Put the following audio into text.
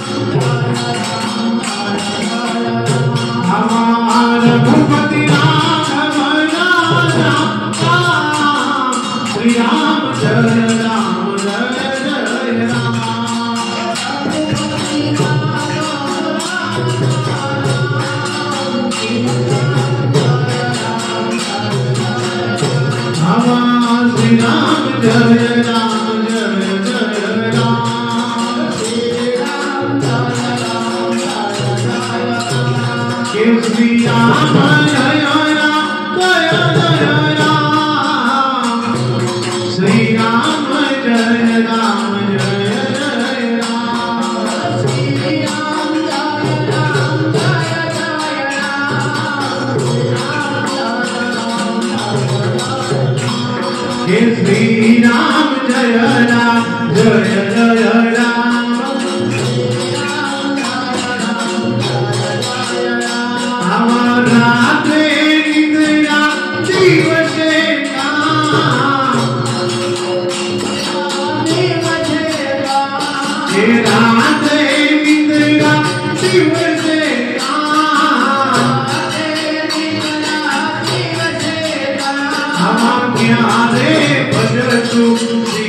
हमारा रघुपति राघव राम श्री राम जय राम जय जय राम। हमारा श्री राम जय राम जय जय राम। श्री राम जय राम जय जय राम। श्री राम जय राम जय जय राम। श्री राम जय राम जय जय राम। श्री राम जय राम जय जय राम। राधे इंदिरा दिवसे राधे इंदिरा दिवसे हम प्यारे भजतु